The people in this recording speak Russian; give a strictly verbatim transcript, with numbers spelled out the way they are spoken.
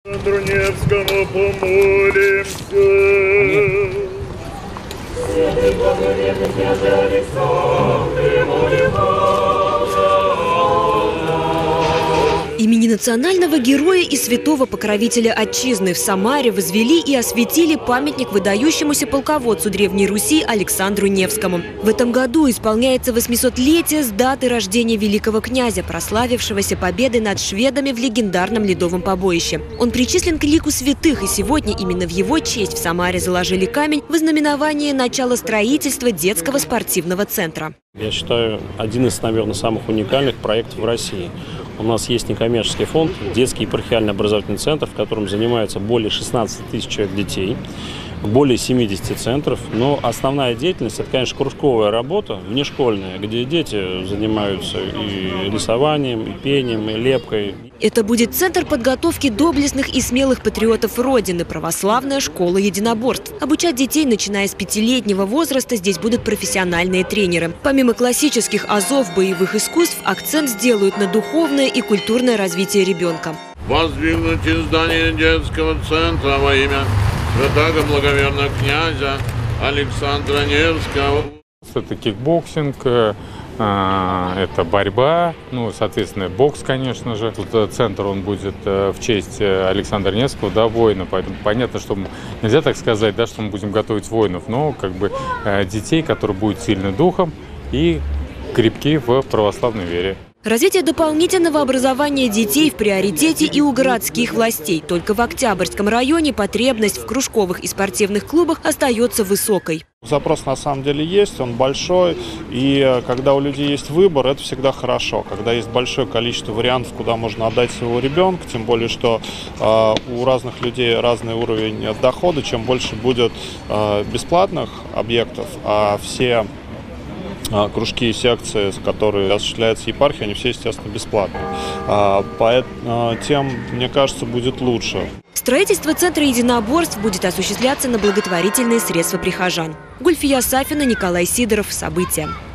Александру Невскому помолимся. Имени национального героя и святого покровителя Отчизны в Самаре возвели и осветили памятник выдающемуся полководцу Древней Руси Александру Невскому. В этом году исполняется восьмисотлетие с даты рождения великого князя, прославившегося победой над шведами в легендарном ледовом побоище. Он причислен к лику святых, и сегодня именно в его честь в Самаре заложили камень в ознаменование начала строительства детского спортивного центра. Я считаю, один из, наверное, самых уникальных проектов в России. У нас есть некоммерческий фонд, детский епархиальный образовательный центр, в котором занимается более шестнадцати тысяч человек детей, более семидесяти центров. Но основная деятельность – это, конечно, кружковая работа, внешкольная, где дети занимаются и рисованием, и пением, и лепкой. Это будет центр подготовки доблестных и смелых патриотов Родины, православная школа единоборств. Обучать детей, начиная с пятилетнего возраста, здесь будут профессиональные тренеры. Помимо классических азов боевых искусств, акцент сделают на духовное и культурное развитие ребенка. Воздвигнуть здание детского центра во имя святаго благоверного князя Александра Невского. Это кикбоксинг, это борьба, ну, соответственно, бокс, конечно же. Тут центр, он будет в честь Александра Невского, да, воина, поэтому понятно, что мы, нельзя так сказать, да, что мы будем готовить воинов, но как бы детей, которые будут сильны духом и крепки в православной вере. Развитие дополнительного образования детей в приоритете и у городских властей. Только в Октябрьском районе потребность в кружковых и спортивных клубах остается высокой. Запрос на самом деле есть, он большой, и когда у людей есть выбор, это всегда хорошо. Когда есть большое количество вариантов, куда можно отдать своего ребенка, тем более, что э, у разных людей разный уровень дохода, чем больше будет э, бесплатных объектов, а все кружки и секции, которые осуществляются епархией, они все, естественно, бесплатные. Поэтому тем, мне кажется, будет лучше. Строительство центра единоборств будет осуществляться на благотворительные средства прихожан. Гульфия Сафина, Николай Сидоров. События.